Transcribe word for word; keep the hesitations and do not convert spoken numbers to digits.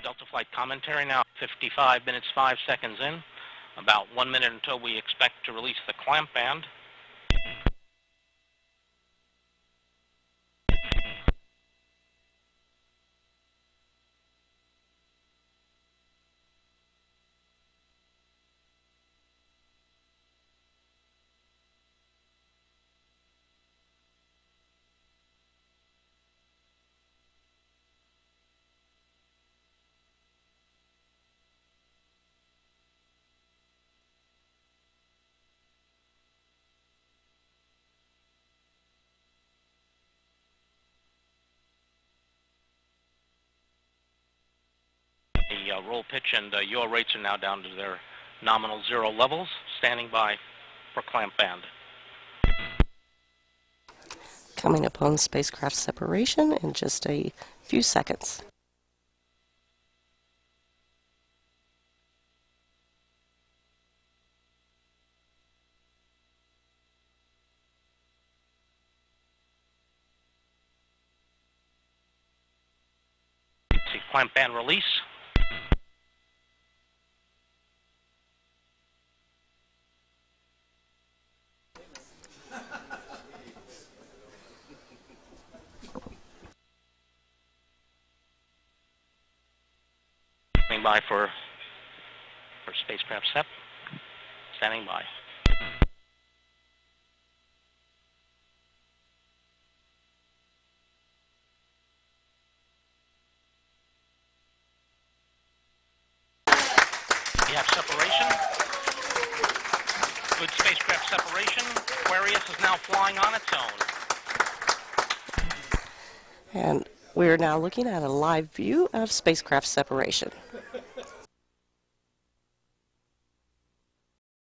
Delta flight commentary now. fifty-five minutes, five seconds in. About one minute until we expect to release the clamp band. The uh, roll pitch and uh, yaw rates are now down to their nominal zero levels. Standing by for clamp band. Coming upon spacecraft separation in just a few seconds. See clamp band release. Standing by for for spacecraft S E P. Standing by. We have separation. Good spacecraft separation. Aquarius is now flying on its own. And we're now looking at a live view of spacecraft separation.